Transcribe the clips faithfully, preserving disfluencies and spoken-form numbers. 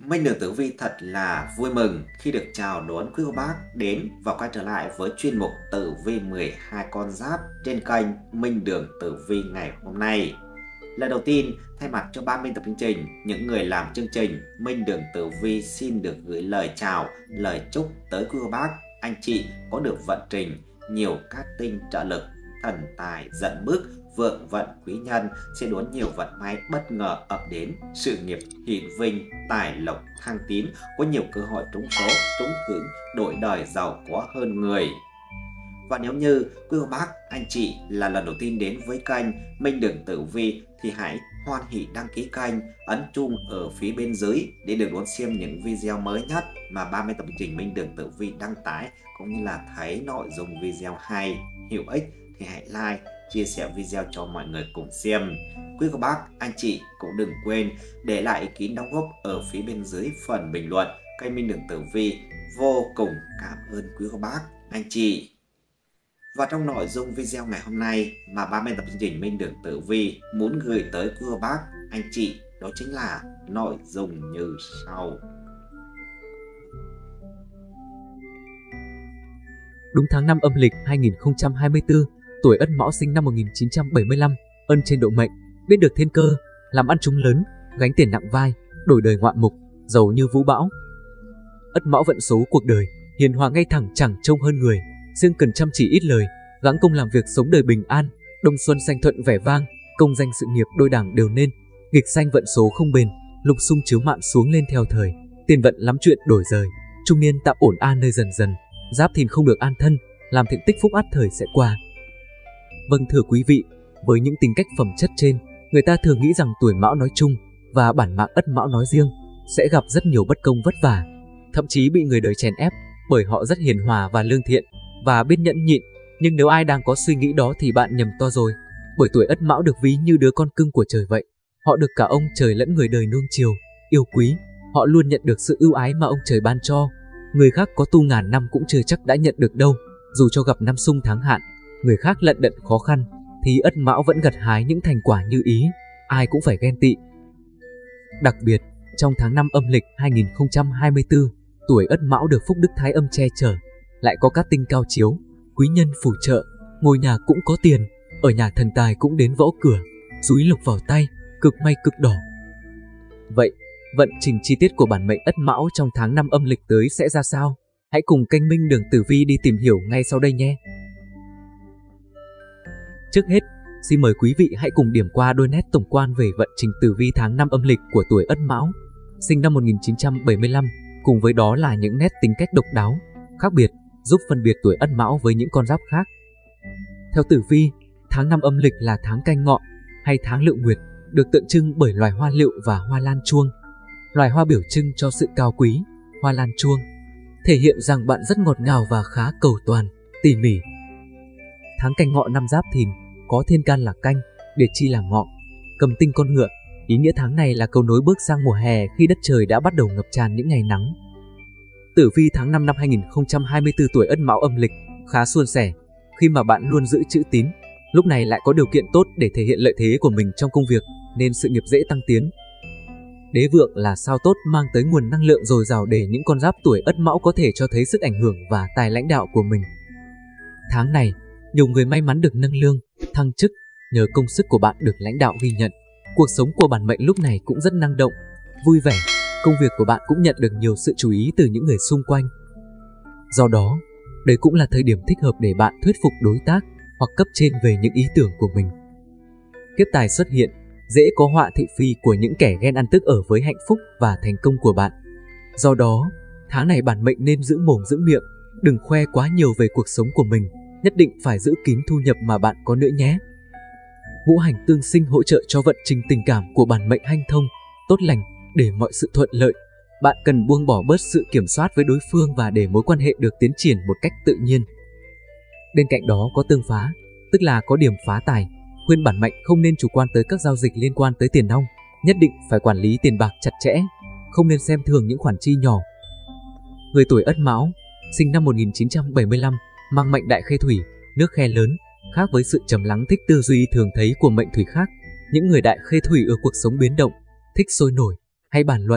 Minh Đường Tử Vi thật là vui mừng khi được chào đón quý cô bác đến và quay trở lại với chuyên mục Tử Vi mười hai con giáp trên kênh Minh Đường Tử Vi ngày hôm nay. Lần đầu tiên, thay mặt cho ban biên tập chương trình, những người làm chương trình, Minh Đường Tử Vi xin được gửi lời chào, lời chúc tới quý cô bác, anh chị có được vận trình nhiều cát tinh trợ lực, thần tài dẫn bước, vượng vận quý nhân sẽ đón nhiều vận may bất ngờ ập đến, sự nghiệp hiển vinh, tài lộc thăng tiến, có nhiều cơ hội trúng số, trúng thưởng, đổi đời giàu có hơn người. Và nếu như quý cô bác, anh chị là lần đầu tiên đến với kênh Minh Đường Tử Vi thì hãy hoan hỷ đăng ký kênh, ấn chuông ở phía bên dưới để được đón xem những video mới nhất mà ban biên tập chương trình Minh Đường Tử Vi đăng tải, cũng như là thấy nội dung video hay, hữu ích thì hãy like, chia sẻ video cho mọi người cùng xem. Quý cô bác, anh chị cũng đừng quên để lại ý kiến đóng góp ở phía bên dưới phần bình luận. Kênh Minh Đường Tử Vi vô cùng cảm ơn quý cô bác, anh chị. Và trong nội dung video ngày hôm nay mà ban biên tập chương trình Minh Đường Tử Vi muốn gửi tới quý cô bác, anh chị, đó chính là nội dung như sau. Đúng tháng năm âm lịch hai nghìn không trăm hai mươi tư, tuổi Ất Mão sinh năm một nghìn chín trăm bảy mươi lăm, ân trên độ mệnh, biết được thiên cơ, làm ăn trúng lớn, gánh tiền nặng vai, đổi đời ngoạn mục, giàu như vũ bão. Ất Mão vận số cuộc đời, hiền hòa ngay thẳng chẳng trông hơn người, riêng cần chăm chỉ ít lời, gắng công làm việc sống đời bình an, đông xuân xanh thuận vẻ vang, công danh sự nghiệp đôi đảng đều nên. Nghịch sanh vận số không bền, lục xung chiếu mạn xuống lên theo thời, tiền vận lắm chuyện đổi rời, trung niên tạm ổn an nơi dần dần, Giáp Thìn không được an thân, làm thiện tích phúc ắt thời sẽ qua. Vâng thưa quý vị, với những tính cách phẩm chất trên, người ta thường nghĩ rằng tuổi Mão nói chung và bản mạng Ất Mão nói riêng sẽ gặp rất nhiều bất công vất vả, thậm chí bị người đời chèn ép, bởi họ rất hiền hòa và lương thiện và biết nhẫn nhịn. Nhưng nếu ai đang có suy nghĩ đó thì bạn nhầm to rồi, bởi tuổi Ất Mão được ví như đứa con cưng của trời vậy. Họ được cả ông trời lẫn người đời nuông chiều, yêu quý, họ luôn nhận được sự ưu ái mà ông trời ban cho. Người khác có tu ngàn năm cũng chưa chắc đã nhận được đâu. Dù cho gặp năm xung tháng hạn, người khác lận đận khó khăn, thì Ất Mão vẫn gặt hái những thành quả như ý, ai cũng phải ghen tị. Đặc biệt, trong tháng năm âm lịch hai nghìn không trăm hai mươi tư, tuổi Ất Mão được phúc đức thái âm che chở, lại có các tinh cao chiếu, quý nhân phù trợ, ngôi nhà cũng có tiền, ở nhà thần tài cũng đến võ cửa, dúi lộc vào tay, cực may cực đỏ. Vậy, vận trình chi tiết của bản mệnh Ất Mão trong tháng năm âm lịch tới sẽ ra sao? Hãy cùng kênh Minh Đường Tử Vi đi tìm hiểu ngay sau đây nhé. Trước hết, xin mời quý vị hãy cùng điểm qua đôi nét tổng quan về vận trình tử vi tháng năm âm lịch của tuổi Ất Mão, sinh năm một nghìn chín trăm bảy mươi lăm, cùng với đó là những nét tính cách độc đáo, khác biệt, giúp phân biệt tuổi Ất Mão với những con giáp khác. Theo tử vi, tháng năm âm lịch là tháng Canh Ngọ hay tháng Lượng Nguyệt, được tượng trưng bởi loài hoa lựu và hoa lan chuông. Loài hoa biểu trưng cho sự cao quý, hoa lan chuông thể hiện rằng bạn rất ngọt ngào và khá cầu toàn, tỉ mỉ. Tháng Canh Ngọ năm Giáp Thìn có thiên can là Canh, địa chi là Ngọ, cầm tinh con ngựa. Ý nghĩa tháng này là cầu nối bước sang mùa hè khi đất trời đã bắt đầu ngập tràn những ngày nắng. Tử vi tháng năm năm hai nghìn không trăm hai mươi tư, tuổi Ất Mão âm lịch khá suôn sẻ khi mà bạn luôn giữ chữ tín. Lúc này lại có điều kiện tốt để thể hiện lợi thế của mình trong công việc nên sự nghiệp dễ tăng tiến. Đế vượng là sao tốt mang tới nguồn năng lượng dồi dào để những con giáp tuổi Ất Mão có thể cho thấy sức ảnh hưởng và tài lãnh đạo của mình. Tháng này, nhiều người may mắn được nâng lương, thăng chức nhờ công sức của bạn được lãnh đạo ghi nhận. Cuộc sống của bản mệnh lúc này cũng rất năng động, vui vẻ, công việc của bạn cũng nhận được nhiều sự chú ý từ những người xung quanh. Do đó, đây cũng là thời điểm thích hợp để bạn thuyết phục đối tác hoặc cấp trên về những ý tưởng của mình. Kiếp tài xuất hiện, dễ có họa thị phi của những kẻ ghen ăn tức ở với hạnh phúc và thành công của bạn. Do đó, tháng này bản mệnh nên giữ mồm giữ miệng, đừng khoe quá nhiều về cuộc sống của mình, nhất định phải giữ kín thu nhập mà bạn có nữa nhé. Ngũ hành tương sinh hỗ trợ cho vận trình tình cảm của bản mệnh hanh thông, tốt lành. Để mọi sự thuận lợi, bạn cần buông bỏ bớt sự kiểm soát với đối phương và để mối quan hệ được tiến triển một cách tự nhiên. Bên cạnh đó có tương phá, tức là có điểm phá tài. Khuyên bản mệnh không nên chủ quan tới các giao dịch liên quan tới tiền nong, nhất định phải quản lý tiền bạc chặt chẽ, không nên xem thường những khoản chi nhỏ. Người tuổi Ất Mão, sinh năm một nghìn chín trăm bảy mươi lăm, mang mệnh đại khê thủy, nước khe lớn, khác với sự trầm lắng thích tư duy thường thấy của mệnh thủy khác. Những người đại khê thủy ở cuộc sống biến động, thích sôi nổi hay bàn luận,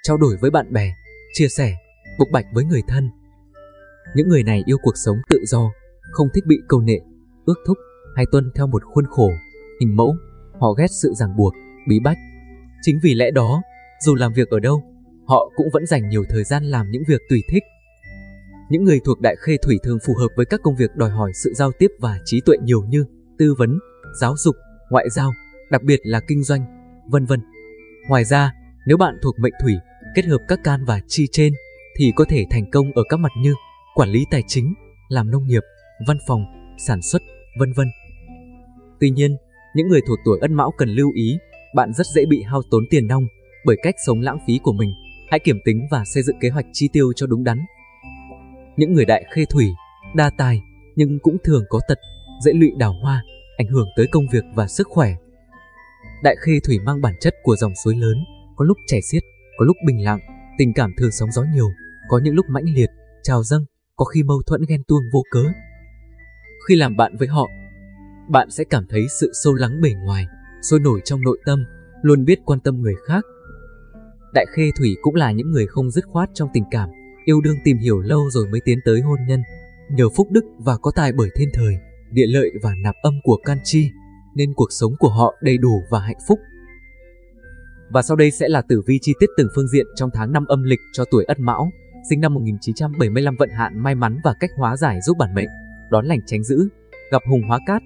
trao đổi với bạn bè, chia sẻ, bộc bạch với người thân. Những người này yêu cuộc sống tự do, không thích bị câu nệ, ước thúc hay tuân theo một khuôn khổ, hình mẫu. Họ ghét sự ràng buộc, bí bách. Chính vì lẽ đó, dù làm việc ở đâu, họ cũng vẫn dành nhiều thời gian làm những việc tùy thích. Những người thuộc đại khê thủy thường phù hợp với các công việc đòi hỏi sự giao tiếp và trí tuệ nhiều như tư vấn, giáo dục, ngoại giao, đặc biệt là kinh doanh, vân vân. Ngoài ra, nếu bạn thuộc mệnh thủy, kết hợp các can và chi trên, thì có thể thành công ở các mặt như quản lý tài chính, làm nông nghiệp, văn phòng, sản xuất, vân vân. Tuy nhiên, những người thuộc tuổi Ất Mão cần lưu ý, bạn rất dễ bị hao tốn tiền nong bởi cách sống lãng phí của mình. Hãy kiểm tính và xây dựng kế hoạch chi tiêu cho đúng đắn. Những người đại khê thủy, đa tài nhưng cũng thường có tật, dễ lụy đào hoa, ảnh hưởng tới công việc và sức khỏe. Đại khê thủy mang bản chất của dòng suối lớn, có lúc chảy xiết, có lúc bình lặng, tình cảm thường sóng gió nhiều, có những lúc mãnh liệt, trào dâng, có khi mâu thuẫn ghen tuông vô cớ. Khi làm bạn với họ, bạn sẽ cảm thấy sự sâu lắng bề ngoài, sôi nổi trong nội tâm, luôn biết quan tâm người khác. Đại khê thủy cũng là những người không dứt khoát trong tình cảm, yêu đương tìm hiểu lâu rồi mới tiến tới hôn nhân. Nhờ phúc đức và có tài bởi thiên thời, địa lợi và nạp âm của can chi, nên cuộc sống của họ đầy đủ và hạnh phúc. Và sau đây sẽ là tử vi chi tiết từng phương diện trong tháng năm âm lịch cho tuổi Ất Mão, sinh năm một nghìn chín trăm bảy mươi lăm, vận hạn may mắn và cách hóa giải giúp bản mệnh, đón lành tránh dữ, gặp hùng hóa cát.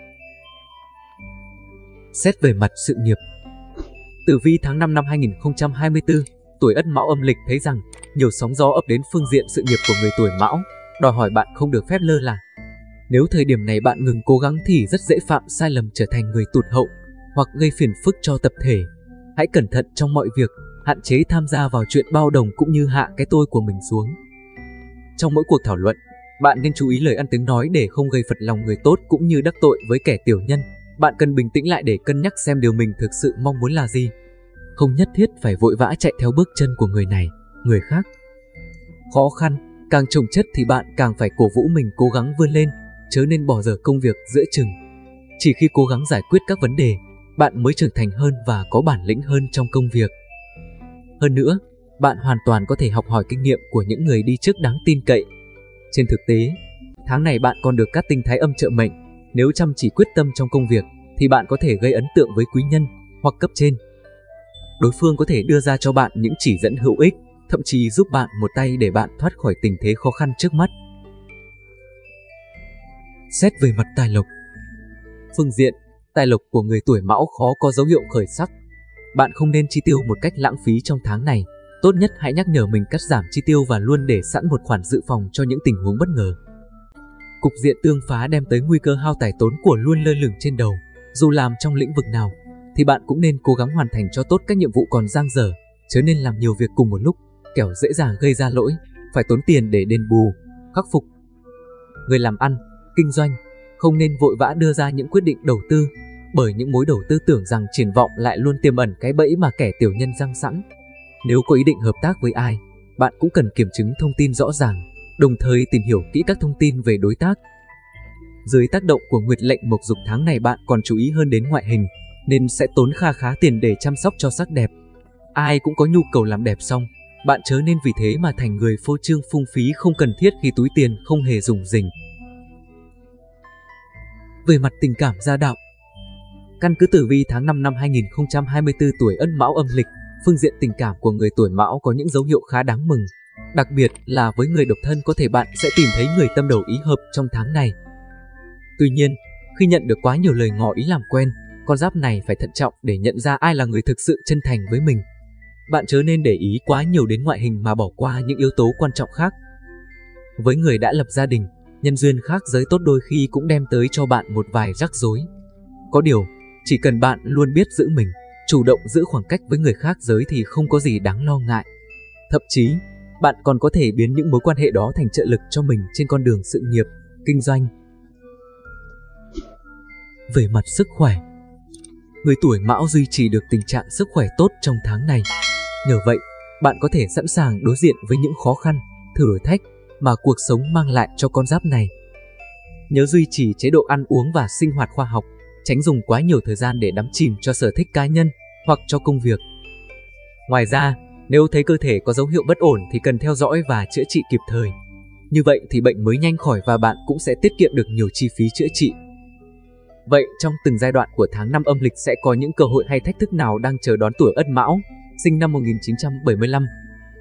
Xét về mặt sự nghiệp. Tử vi tháng năm năm hai nghìn không trăm hai mươi tư, tuổi Ất Mão âm lịch thấy rằng nhiều sóng gió ập đến phương diện sự nghiệp của người tuổi Mão, đòi hỏi bạn không được phép lơ là. Nếu thời điểm này bạn ngừng cố gắng thì rất dễ phạm sai lầm trở thành người tụt hậu hoặc gây phiền phức cho tập thể. Hãy cẩn thận trong mọi việc, hạn chế tham gia vào chuyện bao đồng cũng như hạ cái tôi của mình xuống. Trong mỗi cuộc thảo luận, bạn nên chú ý lời ăn tiếng nói để không gây phật lòng người tốt cũng như đắc tội với kẻ tiểu nhân. Bạn cần bình tĩnh lại để cân nhắc xem điều mình thực sự mong muốn là gì. Không nhất thiết phải vội vã chạy theo bước chân của người này, người khác. Khó khăn càng chồng chất thì bạn càng phải cổ vũ mình cố gắng vươn lên, chớ nên bỏ dở công việc giữa chừng. Chỉ khi cố gắng giải quyết các vấn đề, bạn mới trưởng thành hơn và có bản lĩnh hơn trong công việc. Hơn nữa, bạn hoàn toàn có thể học hỏi kinh nghiệm của những người đi trước đáng tin cậy. Trên thực tế, tháng này bạn còn được các tinh thái âm trợ mệnh. Nếu chăm chỉ quyết tâm trong công việc, thì bạn có thể gây ấn tượng với quý nhân hoặc cấp trên. Đối phương có thể đưa ra cho bạn những chỉ dẫn hữu ích, thậm chí giúp bạn một tay để bạn thoát khỏi tình thế khó khăn trước mắt. Xét về mặt tài lộc. Phương diện, tài lộc của người tuổi Mão khó có dấu hiệu khởi sắc. Bạn không nên chi tiêu một cách lãng phí trong tháng này. Tốt nhất hãy nhắc nhở mình cắt giảm chi tiêu và luôn để sẵn một khoản dự phòng cho những tình huống bất ngờ. Cục diện tương phá đem tới nguy cơ hao tài tốn của luôn lơ lửng trên đầu. Dù làm trong lĩnh vực nào, thì bạn cũng nên cố gắng hoàn thành cho tốt các nhiệm vụ còn dang dở, chớ nên làm nhiều việc cùng một lúc, kẻo dễ dàng gây ra lỗi, phải tốn tiền để đền bù, khắc phục. Người làm ăn, kinh doanh, không nên vội vã đưa ra những quyết định đầu tư, bởi những mối đầu tư tưởng rằng triển vọng lại luôn tiềm ẩn cái bẫy mà kẻ tiểu nhân giăng sẵn. Nếu có ý định hợp tác với ai, bạn cũng cần kiểm chứng thông tin rõ ràng, đồng thời tìm hiểu kỹ các thông tin về đối tác. Dưới tác động của nguyệt lệnh mộc dục tháng này bạn còn chú ý hơn đến ngoại hình, nên sẽ tốn kha khá tiền để chăm sóc cho sắc đẹp. Ai cũng có nhu cầu làm đẹp xong, bạn chớ nên vì thế mà thành người phô trương phung phí không cần thiết khi túi tiền không hề rủng rỉnh. Về mặt tình cảm gia đạo. Căn cứ tử vi tháng năm năm hai nghìn không trăm hai mươi tư, tuổi Ất Mão âm lịch, phương diện tình cảm của người tuổi Mão có những dấu hiệu khá đáng mừng. Đặc biệt là với người độc thân, có thể bạn sẽ tìm thấy người tâm đầu ý hợp trong tháng này. Tuy nhiên, khi nhận được quá nhiều lời ngỏ ý làm quen, con giáp này phải thận trọng để nhận ra ai là người thực sự chân thành với mình. Bạn chớ nên để ý quá nhiều đến ngoại hình mà bỏ qua những yếu tố quan trọng khác. Với người đã lập gia đình, nhân duyên khác giới tốt đôi khi cũng đem tới cho bạn một vài rắc rối. Có điều, chỉ cần bạn luôn biết giữ mình, chủ động giữ khoảng cách với người khác giới thì không có gì đáng lo ngại. Thậm chí, bạn còn có thể biến những mối quan hệ đó thành trợ lực cho mình trên con đường sự nghiệp, kinh doanh. Về mặt sức khỏe, người tuổi Mão duy trì được tình trạng sức khỏe tốt trong tháng này. Nhờ vậy, bạn có thể sẵn sàng đối diện với những khó khăn, thử thách mà cuộc sống mang lại cho con giáp này. Nhớ duy trì chế độ ăn uống và sinh hoạt khoa học, tránh dùng quá nhiều thời gian để đắm chìm cho sở thích cá nhân hoặc cho công việc. Ngoài ra, Nếu thấy cơ thể có dấu hiệu bất ổn thì cần theo dõi và chữa trị kịp thời. Như vậy thì bệnh mới nhanh khỏi và bạn cũng sẽ tiết kiệm được nhiều chi phí chữa trị. Vậy trong từng giai đoạn của tháng năm âm lịch sẽ có những cơ hội hay thách thức nào đang chờ đón tuổi Ất Mão, sinh năm một nghìn chín trăm bảy mươi lăm?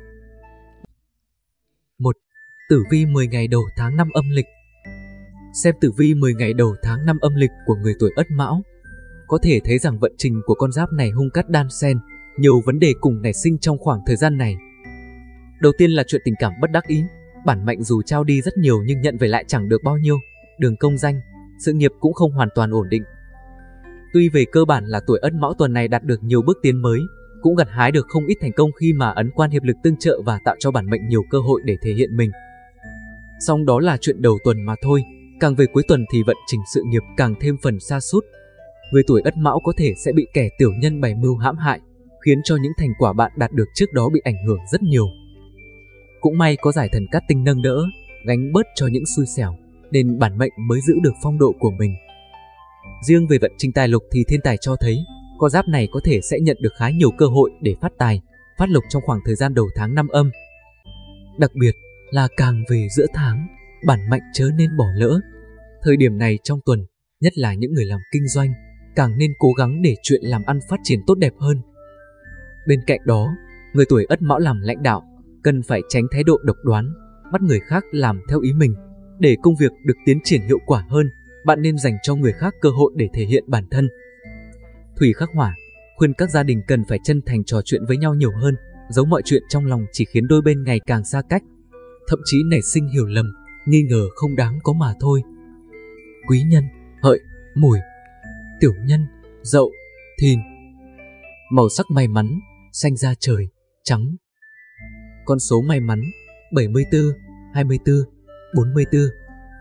một. Tử vi mười ngày đầu tháng năm âm lịch. Xem tử vi mười ngày đầu tháng năm âm lịch của người tuổi Ất Mão, có thể thấy rằng vận trình của con giáp này hung cát đan xen, nhiều vấn đề cùng nảy sinh trong khoảng thời gian này. Đầu tiên là chuyện tình cảm bất đắc ý, bản mệnh dù trao đi rất nhiều nhưng nhận về lại chẳng được bao nhiêu, đường công danh, sự nghiệp cũng không hoàn toàn ổn định. Tuy về cơ bản là tuổi Ất Mão tuần này đạt được nhiều bước tiến mới, cũng gặt hái được không ít thành công khi mà ấn quan hiệp lực tương trợ và tạo cho bản mệnh nhiều cơ hội để thể hiện mình. Song đó là chuyện đầu tuần mà thôi, càng về cuối tuần thì vận trình sự nghiệp càng thêm phần sa sút. Người tuổi Ất Mão có thể sẽ bị kẻ tiểu nhân bày mưu hãm hại, khiến cho những thành quả bạn đạt được trước đó bị ảnh hưởng rất nhiều. Cũng may có giải thần cát tinh nâng đỡ, gánh bớt cho những xui xẻo, nên bản mệnh mới giữ được phong độ của mình. Riêng về vận trình tài lộc thì thiên tài cho thấy, con giáp này có thể sẽ nhận được khá nhiều cơ hội để phát tài, phát lộc trong khoảng thời gian đầu tháng năm âm. Đặc biệt là càng về giữa tháng, bản mệnh chớ nên bỏ lỡ. Thời điểm này trong tuần, nhất là những người làm kinh doanh, càng nên cố gắng để chuyện làm ăn phát triển tốt đẹp hơn. Bên cạnh đó, người tuổi Ất Mão làm lãnh đạo, cần phải tránh thái độ độc đoán, bắt người khác làm theo ý mình. Để công việc được tiến triển hiệu quả hơn, bạn nên dành cho người khác cơ hội để thể hiện bản thân. Thủy khắc hỏa, khuyên các gia đình cần phải chân thành trò chuyện với nhau nhiều hơn, giấu mọi chuyện trong lòng chỉ khiến đôi bên ngày càng xa cách, thậm chí nảy sinh hiểu lầm, nghi ngờ không đáng có mà thôi. Quý nhân, hợi, mùi. Tiểu nhân, dậu, thìn. Màu sắc may mắn, xanh da trời, trắng. Con số may mắn, bảy mươi tư, hai mươi tư, bốn mươi tư.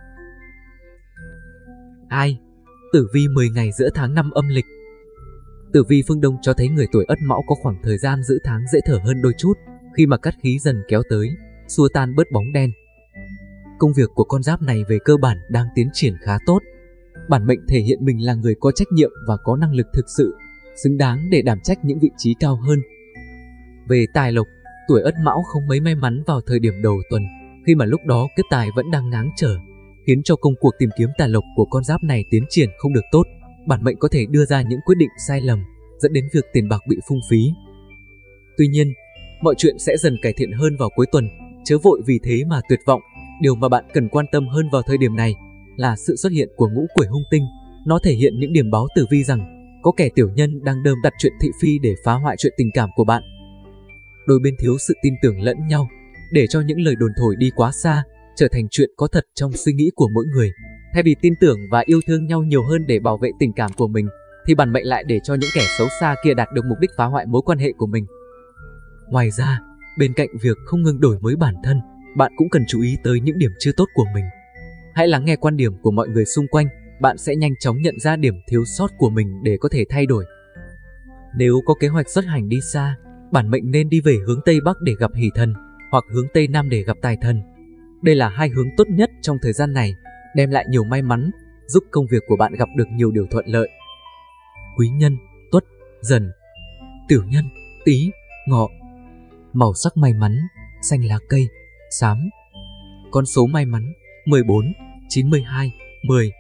hai. Tử vi mười ngày giữa tháng năm âm lịch. Tử vi phương Đông cho thấy người tuổi Ất Mão có khoảng thời gian giữa tháng dễ thở hơn đôi chút, khi mà cát khí dần kéo tới, xua tan bớt bóng đen. Công việc của con giáp này về cơ bản đang tiến triển khá tốt. Bản mệnh thể hiện mình là người có trách nhiệm và có năng lực thực sự, xứng đáng để đảm trách những vị trí cao hơn. Về tài lộc, tuổi Ất Mão không mấy may mắn vào thời điểm đầu tuần, khi mà lúc đó kiếp tài vẫn đang ngáng trở, khiến cho công cuộc tìm kiếm tài lộc của con giáp này tiến triển không được tốt. Bản mệnh có thể đưa ra những quyết định sai lầm, dẫn đến việc tiền bạc bị phung phí. Tuy nhiên, mọi chuyện sẽ dần cải thiện hơn vào cuối tuần, chớ vội vì thế mà tuyệt vọng. Điều mà bạn cần quan tâm hơn vào thời điểm này là sự xuất hiện của ngũ quỷ hung tinh. Nó thể hiện những điểm báo tử vi rằng có kẻ tiểu nhân đang đơm đặt chuyện thị phi để phá hoại chuyện tình cảm của bạn. Đôi bên thiếu sự tin tưởng lẫn nhau, để cho những lời đồn thổi đi quá xa, trở thành chuyện có thật trong suy nghĩ của mỗi người. Thay vì tin tưởng và yêu thương nhau nhiều hơn để bảo vệ tình cảm của mình, thì bản mệnh lại để cho những kẻ xấu xa kia đạt được mục đích phá hoại mối quan hệ của mình. Ngoài ra, bên cạnh việc không ngừng đổi mới bản thân, bạn cũng cần chú ý tới những điểm chưa tốt của mình. Hãy lắng nghe quan điểm của mọi người xung quanh, bạn sẽ nhanh chóng nhận ra điểm thiếu sót của mình để có thể thay đổi. Nếu có kế hoạch xuất hành đi xa, bản mệnh nên đi về hướng Tây Bắc để gặp hỷ thần, hoặc hướng Tây Nam để gặp tài thần. Đây là hai hướng tốt nhất trong thời gian này, đem lại nhiều may mắn, giúp công việc của bạn gặp được nhiều điều thuận lợi. Quý nhân, Tuất, Dần. Tiểu nhân, Tý, Ngọ. Màu sắc may mắn, xanh lá cây, xám. Con số may mắn, mười bốn, chín mươi hai, mười.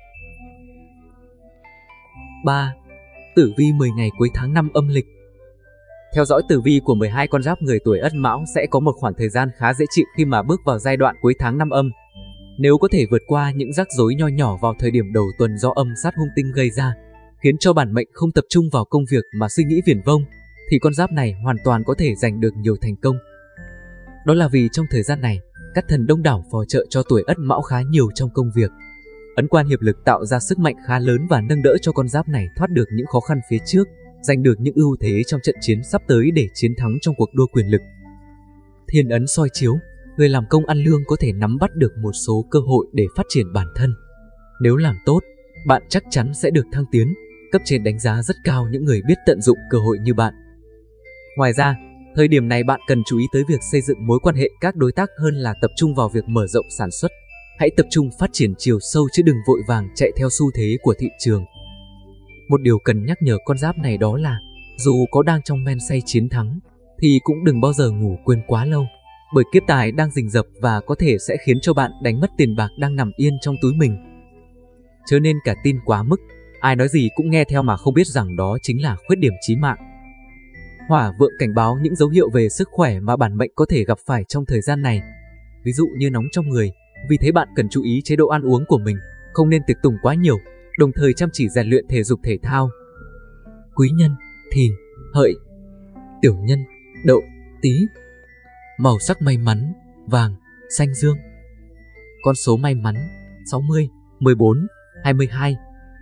ba. Tử vi mười ngày cuối tháng năm âm lịch. Theo dõi tử vi của mười hai con giáp người tuổi Ất Mão sẽ có một khoảng thời gian khá dễ chịu khi mà bước vào giai đoạn cuối tháng năm âm. Nếu có thể vượt qua những rắc rối nho nhỏ vào thời điểm đầu tuần do âm sát hung tinh gây ra, khiến cho bản mệnh không tập trung vào công việc mà suy nghĩ viển vông, thì con giáp này hoàn toàn có thể giành được nhiều thành công. Đó là vì trong thời gian này, các thần đông đảo phò trợ cho tuổi Ất Mão khá nhiều trong công việc. Ấn quan hiệp lực tạo ra sức mạnh khá lớn và nâng đỡ cho con giáp này thoát được những khó khăn phía trước, giành được những ưu thế trong trận chiến sắp tới để chiến thắng trong cuộc đua quyền lực. Thiên ấn soi chiếu, người làm công ăn lương có thể nắm bắt được một số cơ hội để phát triển bản thân. Nếu làm tốt, bạn chắc chắn sẽ được thăng tiến, cấp trên đánh giá rất cao những người biết tận dụng cơ hội như bạn. Ngoài ra, thời điểm này bạn cần chú ý tới việc xây dựng mối quan hệ các đối tác hơn là tập trung vào việc mở rộng sản xuất. Hãy tập trung phát triển chiều sâu chứ đừng vội vàng chạy theo xu thế của thị trường. Một điều cần nhắc nhở con giáp này đó là, dù có đang trong men say chiến thắng, thì cũng đừng bao giờ ngủ quên quá lâu, bởi kiếp tài đang rình rập và có thể sẽ khiến cho bạn đánh mất tiền bạc đang nằm yên trong túi mình. Chớ nên cả tin quá mức, ai nói gì cũng nghe theo mà không biết rằng đó chính là khuyết điểm chí mạng. Hỏa vượng cảnh báo những dấu hiệu về sức khỏe mà bản mệnh có thể gặp phải trong thời gian này. Ví dụ như nóng trong người, vì thế bạn cần chú ý chế độ ăn uống của mình, không nên tiệc tùng quá nhiều, đồng thời chăm chỉ rèn luyện thể dục thể thao. Quý nhân: Thìn, Hợi. Tiểu nhân: Đậu, Tý. Màu sắc may mắn: vàng, xanh dương. Con số may mắn: sáu mươi, mười bốn, hai mươi hai.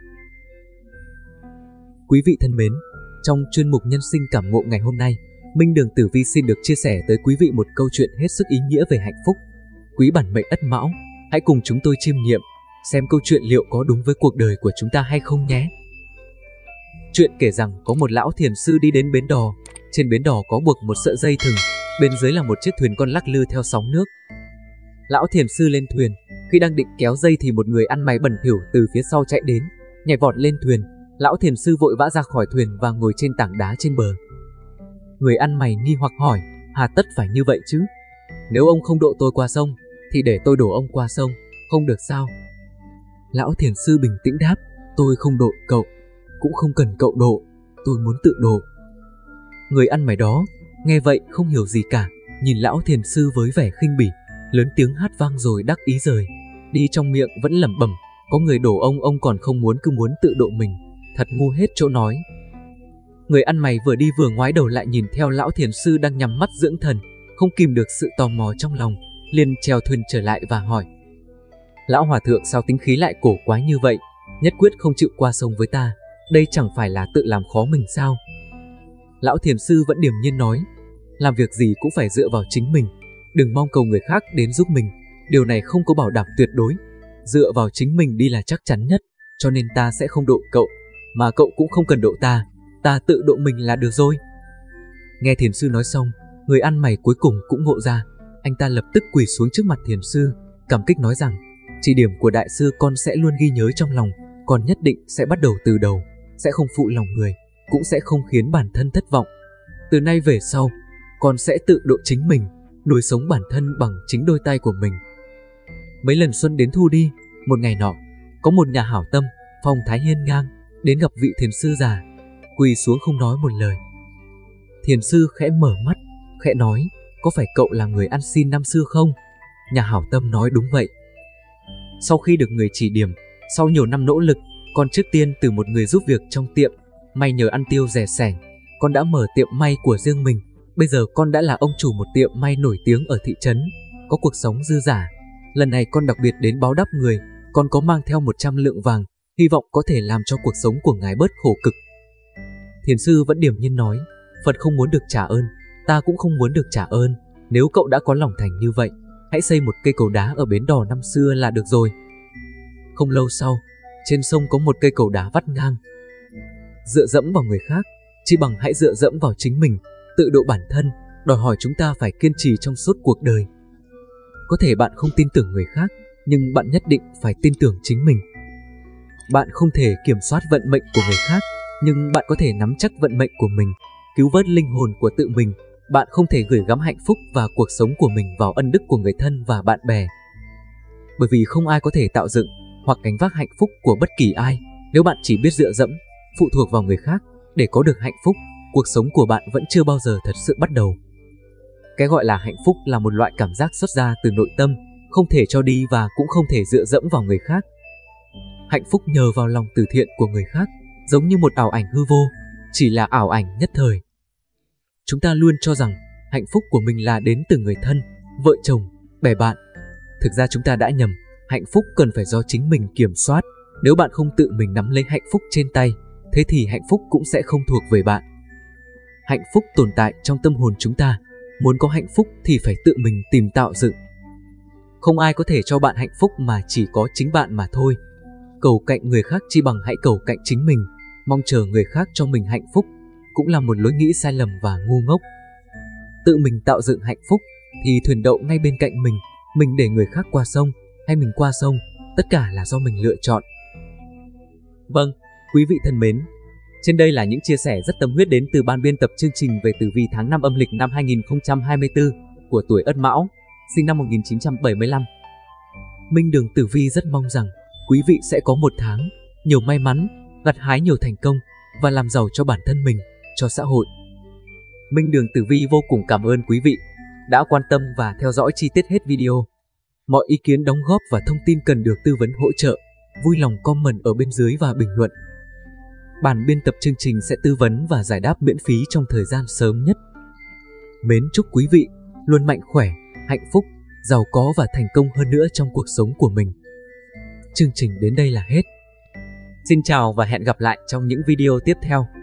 Quý vị thân mến, trong chuyên mục Nhân sinh cảm ngộ ngày hôm nay, Minh Đường Tử Vi xin được chia sẻ tới quý vị một câu chuyện hết sức ý nghĩa về hạnh phúc. Quý bản mệnh Ất Mão, hãy cùng chúng tôi chiêm nghiệm, xem câu chuyện liệu có đúng với cuộc đời của chúng ta hay không nhé. Chuyện kể rằng có một lão thiền sư đi đến bến đò. Trên bến đò có buộc một sợi dây thừng, bên dưới là một chiếc thuyền con lắc lư theo sóng nước. Lão thiền sư lên thuyền, khi đang định kéo dây thì một người ăn mày bẩn thỉu từ phía sau chạy đến, nhảy vọt lên thuyền. Lão thiền sư vội vã ra khỏi thuyền và ngồi trên tảng đá trên bờ. Người ăn mày nghi hoặc hỏi: hà tất phải như vậy chứ? Nếu ông không độ tôi qua sông thì để tôi đổ ông qua sông, không được sao? Lão thiền sư bình tĩnh đáp: tôi không độ cậu, cũng không cần cậu độ, tôi muốn tự độ. Người ăn mày đó nghe vậy không hiểu gì cả, nhìn lão thiền sư với vẻ khinh bỉ, lớn tiếng hát vang rồi đắc ý rời đi, trong miệng vẫn lẩm bẩm: có người đổ ông, ông còn không muốn, cứ muốn tự độ mình, thật ngu hết chỗ nói. Người ăn mày vừa đi vừa ngoái đầu lại nhìn theo lão thiền sư đang nhắm mắt dưỡng thần, không kìm được sự tò mò trong lòng, liền chèo thuyền trở lại và hỏi: lão hòa thượng sao tính khí lại cổ quái như vậy, nhất quyết không chịu qua sông với ta, đây chẳng phải là tự làm khó mình sao? Lão thiền sư vẫn điềm nhiên nói: làm việc gì cũng phải dựa vào chính mình, đừng mong cầu người khác đến giúp mình, điều này không có bảo đảm tuyệt đối, dựa vào chính mình đi là chắc chắn nhất, cho nên ta sẽ không độ cậu, mà cậu cũng không cần độ ta, ta tự độ mình là được rồi. Nghe thiền sư nói xong, người ăn mày cuối cùng cũng ngộ ra, anh ta lập tức quỳ xuống trước mặt thiền sư, cảm kích nói rằng: chỉ điểm của đại sư con sẽ luôn ghi nhớ trong lòng, con nhất định sẽ bắt đầu từ đầu, sẽ không phụ lòng người, cũng sẽ không khiến bản thân thất vọng. Từ nay về sau, con sẽ tự độ chính mình, nuôi sống bản thân bằng chính đôi tay của mình. Mấy lần xuân đến thu đi, một ngày nọ, có một nhà hảo tâm, phong thái hiên ngang, đến gặp vị thiền sư già, quỳ xuống không nói một lời. Thiền sư khẽ mở mắt, khẽ nói: có phải cậu là người ăn xin năm xưa không? Nhà hảo tâm nói: đúng vậy. Sau khi được người chỉ điểm, sau nhiều năm nỗ lực, con trước tiên từ một người giúp việc trong tiệm may nhờ ăn tiêu rẻ sẻn, con đã mở tiệm may của riêng mình. Bây giờ con đã là ông chủ một tiệm may nổi tiếng ở thị trấn, có cuộc sống dư dả. Lần này con đặc biệt đến báo đáp người, con có mang theo một trăm lượng vàng, hy vọng có thể làm cho cuộc sống của ngài bớt khổ cực. Thiền sư vẫn điềm nhiên nói: Phật không muốn được trả ơn, ta cũng không muốn được trả ơn. Nếu cậu đã có lòng thành như vậy, hãy xây một cây cầu đá ở bến đò năm xưa là được rồi. Không lâu sau, trên sông có một cây cầu đá vắt ngang. Dựa dẫm vào người khác, chỉ bằng hãy dựa dẫm vào chính mình, tự độ bản thân, đòi hỏi chúng ta phải kiên trì trong suốt cuộc đời. Có thể bạn không tin tưởng người khác, nhưng bạn nhất định phải tin tưởng chính mình. Bạn không thể kiểm soát vận mệnh của người khác, nhưng bạn có thể nắm chắc vận mệnh của mình, cứu vớt linh hồn của tự mình. Bạn không thể gửi gắm hạnh phúc và cuộc sống của mình vào ân đức của người thân và bạn bè. Bởi vì không ai có thể tạo dựng hoặc gánh vác hạnh phúc của bất kỳ ai. Nếu bạn chỉ biết dựa dẫm, phụ thuộc vào người khác để có được hạnh phúc, cuộc sống của bạn vẫn chưa bao giờ thật sự bắt đầu. Cái gọi là hạnh phúc là một loại cảm giác xuất ra từ nội tâm, không thể cho đi và cũng không thể dựa dẫm vào người khác. Hạnh phúc nhờ vào lòng từ thiện của người khác, giống như một ảo ảnh hư vô, chỉ là ảo ảnh nhất thời. Chúng ta luôn cho rằng hạnh phúc của mình là đến từ người thân, vợ chồng, bè bạn. Thực ra chúng ta đã nhầm, hạnh phúc cần phải do chính mình kiểm soát. Nếu bạn không tự mình nắm lấy hạnh phúc trên tay, thế thì hạnh phúc cũng sẽ không thuộc về bạn. Hạnh phúc tồn tại trong tâm hồn chúng ta, muốn có hạnh phúc thì phải tự mình tìm tạo dựng. Không ai có thể cho bạn hạnh phúc mà chỉ có chính bạn mà thôi. Cầu cạnh người khác chi bằng hãy cầu cạnh chính mình, mong chờ người khác cho mình hạnh phúc cũng là một lối nghĩ sai lầm và ngu ngốc. Tự mình tạo dựng hạnh phúc thì thuyền đậu ngay bên cạnh mình, mình để người khác qua sông hay mình qua sông, tất cả là do mình lựa chọn. Vâng, quý vị thân mến, Trên đây là những chia sẻ rất tâm huyết đến từ ban biên tập chương trình về tử vi tháng năm âm lịch năm hai nghìn không trăm hai mươi tư của tuổi Ất Mão, sinh năm một nghìn chín trăm bảy mươi lăm. Minh Đường Tử Vi rất mong rằng quý vị sẽ có một tháng nhiều may mắn, gặt hái nhiều thành công và làm giàu cho bản thân mình, cho xã hội. Minh Đường Tử Vi vô cùng cảm ơn quý vị đã quan tâm và theo dõi chi tiết hết video. Mọi ý kiến đóng góp và thông tin cần được tư vấn hỗ trợ, vui lòng comment ở bên dưới và bình luận. Ban biên tập chương trình sẽ tư vấn và giải đáp miễn phí trong thời gian sớm nhất. Mến chúc quý vị luôn mạnh khỏe, hạnh phúc, giàu có và thành công hơn nữa trong cuộc sống của mình. Chương trình đến đây là hết. Xin chào và hẹn gặp lại trong những video tiếp theo.